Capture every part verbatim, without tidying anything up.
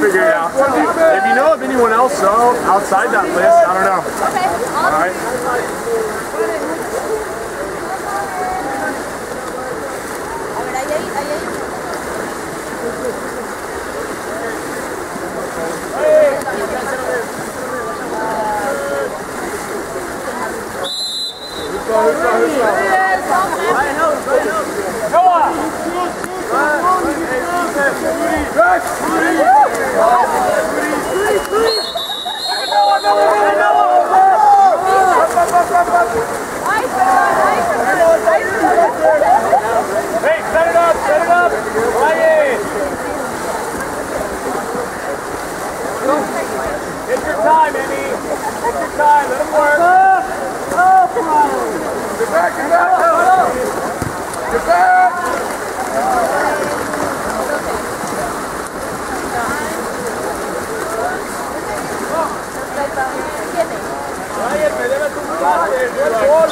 figure it out. If you know of anyone else though, outside that list, I don't know. Okay. All right. Hey, set it up, set it up. Ryan. It's your time, Emmy. It's your time. Let him work. Get back, get back. Get back. Ryan, me debes un pase. ¡El gol!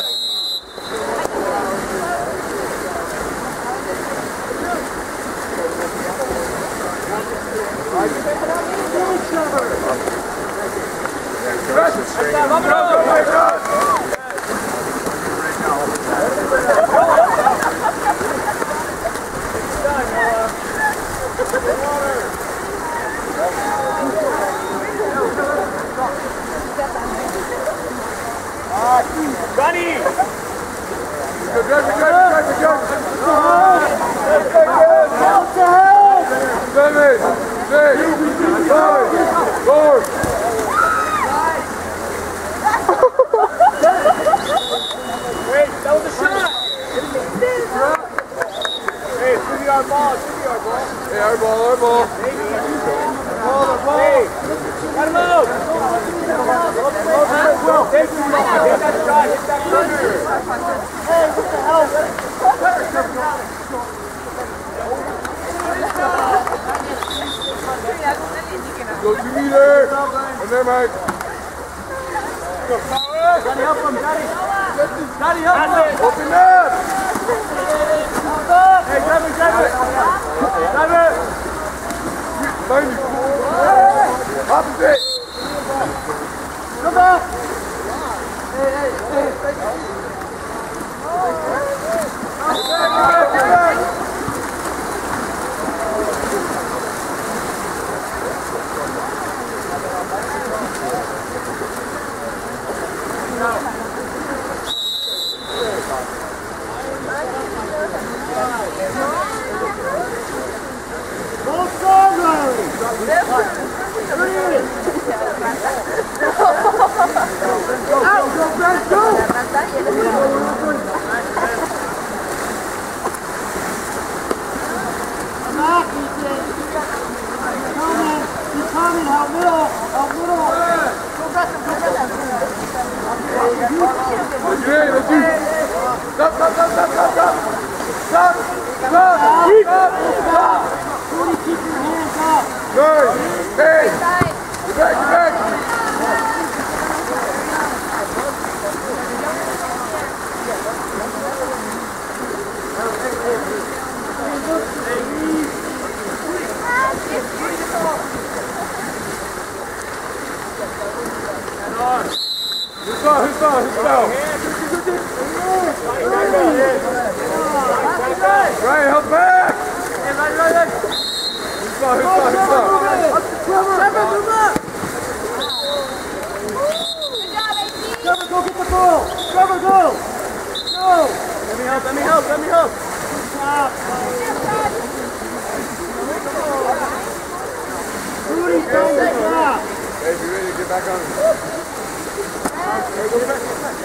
Gunny! Good, good, good, good, good, good. Seven, six, five, four. Wait, that was a shot! Hey, it's really our ball, it's really our ball. Hey, our ball, our ball. Ball, our ball. Hey, let him out! Take too long, hit that shot, hit that corner. Hey, what the hell? Go two meters! And there, Mike. Daddy, help him, Daddy! Daddy, help him! Open up! Hey, grab it, grab it! Grab it! Find you! Opposite! Come back! Hey, hey, hey! Get back, get back! Right, help back! Right, right, right! Who's on, who's on, who's on? Trevor, move up! Good job, A T! Trevor, go get the ball! Trevor, go! Go! Let me help, let me help, let me help! Good job! Rudy, don't get back! Hey, you ready to get back on? Hey, go get back, go back!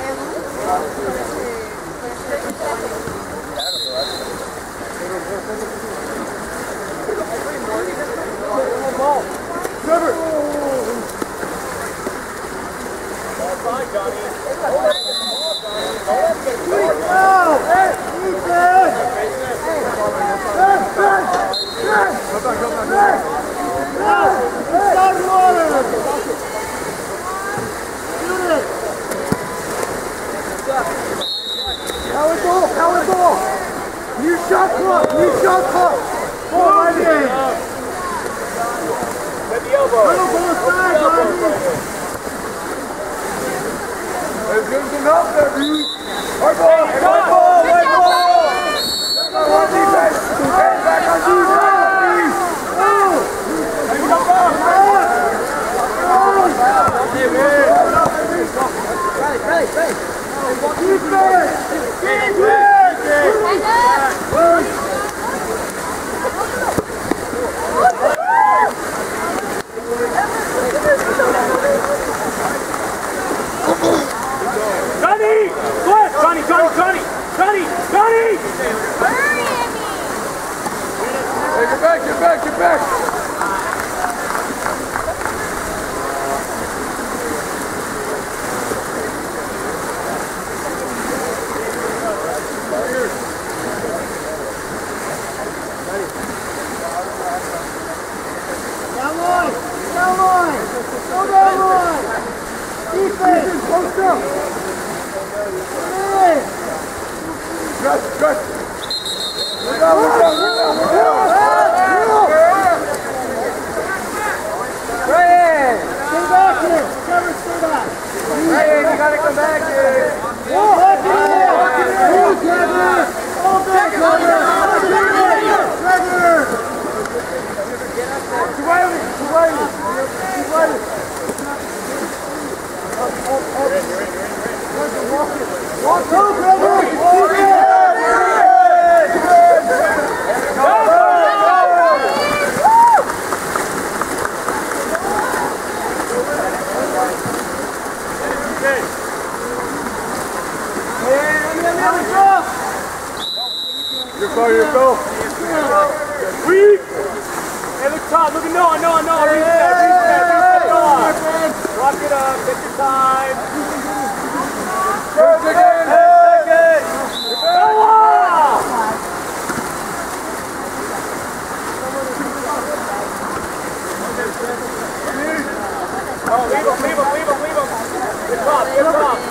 Hey! Get the elbow. There's good some help there, dude. Hard ball, hard ball, hard ball. One defense. Hands back on you. Johnny! What? Johnny, Johnny, Johnny! Johnny! Johnny! Hey, get back, get back, get back! Down line! Down line! Go down line! Defense! Close up! Stretch, stretch! We're down, we're down, we're down, we're down! Ryan! Stay back here! Trevor, stay back! Ryan, you gotta come back here! Walk in there! Walk in there! Move, Trevor! All back, Trevor! Trevor! Too wide, too wide, too wide! Walk, go, Trevor! Walk in! Your go, your go. Weak! Hey, look, Todd, look at Noah, Noah, Noah. Reach that, reach that, reach that, Noah. Rock it up, take your time. First again. Ten seconds. Noah! Oh, leave him, leave him, leave him, leave him. Good job, good job.